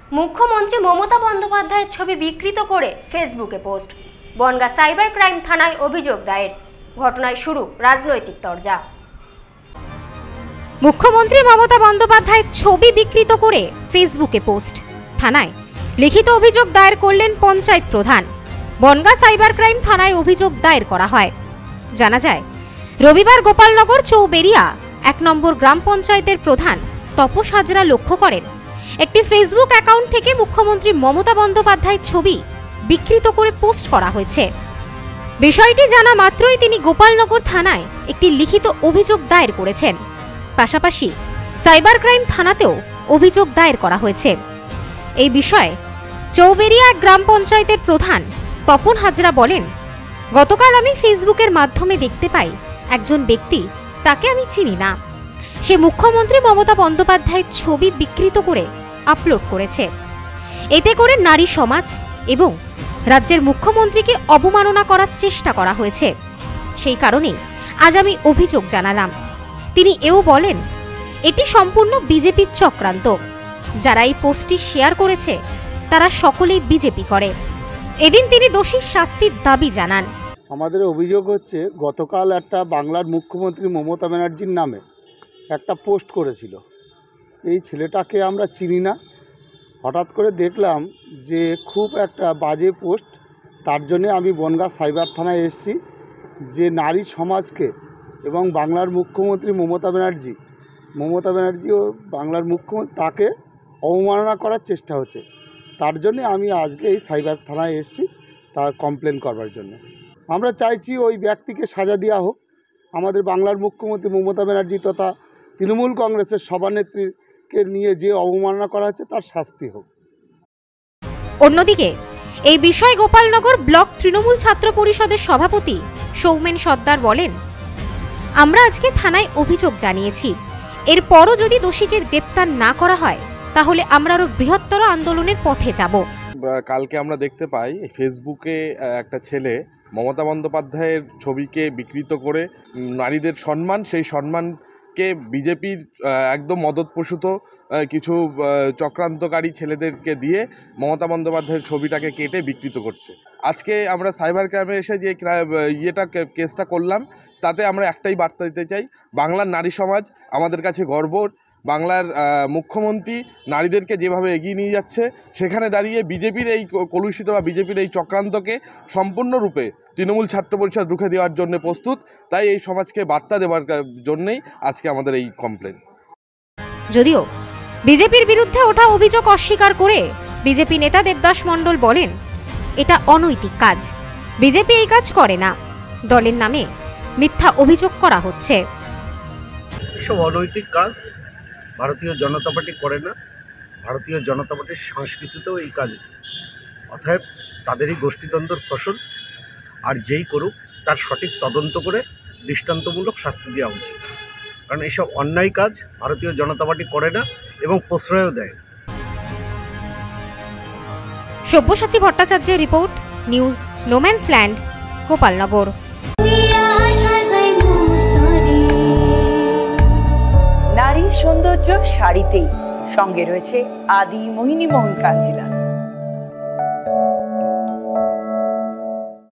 মুখ্যমন্ত্রী মমতা বন্দ্যোপাধ্যায়ের ছবি বিকৃত করে ফেসবুকে পোস্ট। বনগাঁ সাইবার ক্রাইম থানায় অভিযোগ দায়ের। ঘটনায় শুরু রাজনৈতিক তরজা। মুখ্যমন্ত্রী মমতা বন্দ্যোপাধ্যায়ের ছবি বিকৃত করে ফেসবুকে পোস্ট। থানায় লিখিত অভিযোগ দায়ের করলেন পঞ্চায়েত প্রধান। বনগাঁ সাইবার ক্রাইম থানায় অভিযোগ দায়ের করা হয়। জানা যায়, রবিবার গোপালনগর চৌবেরিয়া 1 নম্বর গ্রাম পঞ্চায়েতের প্রধান তপস হাজরা লক্ষ্য করেন একটি ফেসবুক অ্যাকাউন্ট থেকে মুখ্যমন্ত্রী মমতা বন্দ্যোপাধ্যায়ের ছবি বিকৃত করে পোস্ট করা হয়েছে। বিষয়টি জানা মাত্রই তিনি গোপালনগর থানায় একটি লিখিত অভিযোগ দায়ের করেছেন। পাশাপাশি সাইবার ক্রাইম থানাতেও অভিযোগ দায়ের করা হয়েছে। এই বিষয়ে চৌবেরিয়া গ্রাম পঞ্চায়েতের প্রধান তপন হাজরা বলেন, গতকাল আমি ফেসবুকের মাধ্যমে দেখতে পাই একজন ব্যক্তি, তাকে আমি চিনি না, সে মুখ্যমন্ত্রী মমতা বন্দ্যোপাধ্যায়ের ছবি বিকৃত করে আপলোড করেছে। এতে করে নারী সমাজ এবং রাজ্যের মুখ্যমন্ত্রীকে অবমাননা করার চেষ্টা করা হয়েছে। সেই কারণেই আজ আমি অভিযোগ জানালাম। তিনি এও বলেন, এটি সম্পূর্ণ বিজেপির চক্রান্ত। যারা এই পোস্টটি শেয়ার করেছে তারা সকলেই বিজেপি করে। এদিন তিনি দোষীর শাস্তির দাবি জানান। আমাদের অভিযোগ হচ্ছে, গতকাল একটা বাংলার মুখ্যমন্ত্রী মমতা ব্যানার্জির নামে একটা পোস্ট করেছিল। এই ছেলেটাকে আমরা চিনি না, হঠাৎ করে দেখলাম যে খুব একটা বাজে পোস্ট। তার জন্যে আমি বনগাঁ সাইবার থানায় এসেছি যে নারী সমাজকে এবং বাংলার মুখ্যমন্ত্রী মমতা ব্যানার্জি ও বাংলার মুখ্যমন্ত্রী তাকে অবমাননা করার চেষ্টা হচ্ছে। তার জন্যে আমি আজকে এই সাইবার থানায় এসেছি তার কমপ্লেন করবার জন্য। আমরা চাইছি ওই ব্যক্তিকে সাজা দেওয়া হোক। আমাদের বাংলার মুখ্যমন্ত্রী মমতা ব্যানার্জি তথা তৃণমূল কংগ্রেসের সভানেত্রীকে নিয়ে যে অবমাননা করা হচ্ছে তার শাস্তি হোক। অন্যদিকে এই বিষয়ে গোপালনগর ব্লক তৃণমূল ছাত্র পরিষদের সভাপতি সৌমেন সর্দার বলেন, আমরা আজকে থানায় অভিযোগ জানিয়েছি। এরপরও যদি দোষীকে গ্রেপ্তার না করা হয় তাহলে আমরা আরো বৃহত্তর আন্দোলনের পথে যাব। কালকে আমরা দেখতে পাই ফেসবুকে একটা ছেলে মমতা বন্দ্যোপাধ্যায়ের ছবিকে বিকৃত করে নারীদের সম্মান, সেই সম্মানকে বিজেপির একদম মদতপোষিত কিছু চক্রান্তকারী ছেলেদেরকে দিয়ে মমতা বন্দ্যোপাধ্যায়ের ছবিটাকে কেটে বিকৃত করছে। আজকে আমরা সাইবার ক্রাইমে এসে যে কেসটা করলাম, তাতে আমরা একটাই বার্তা দিতে চাই, বাংলার নারী সমাজ আমাদের কাছে গর্ব। বাংলার মুখ্যমন্ত্রী নারীদেরকে যেভাবে এগিয়ে নিয়ে যাচ্ছে, সেখানে দাঁড়িয়ে বিজেপির এই কলুষিত বা বিজেপির এই চক্রান্তকে সম্পূর্ণরূপে তৃণমূল ছাত্র পরিষদ রুখে দেওয়ার জন্য প্রস্তুত। তাই এই সমাজকে বার্তা দেওয়ার জন্যই আজকে আমাদের এই কমপ্লেন। যদিও বিজেপির বিরুদ্ধে ওঠা অভিযোগ অস্বীকার করে বিজেপি নেতা দেবদাস মণ্ডল বলেন, এটা অনৈতিক কাজ, বিজেপি এই কাজ করে না, দলের নামে মিথ্যা অভিযোগ করা হচ্ছে। এসব অনৈতিক কাজ ভারতীয় জনতা পার্টি করে না। ভারতীয় জনতা পার্টির সংস্কৃতিতেও এই কাজ, অতএব তাদেরই গোষ্ঠীদ্বন্দ্বের ফসল। আর যেই করুক তার সঠিক তদন্ত করে দৃষ্টান্তমূলক শাস্তি দেওয়া উচিত, কারণ এইসব অন্যায় কাজ ভারতীয় জনতা পার্টি করে না এবং প্রশ্রয়ও দেয়। সব্যসাচী ভট্টাচার্যের রিপোর্ট, নিউজ নোম্যান্সল্যান্ড, গোপালনগর। নারীর সৌন্দর্য শাড়িতেই, সঙ্গে রয়েছে আদি মোহিনী মোহন কাঞ্জিলা।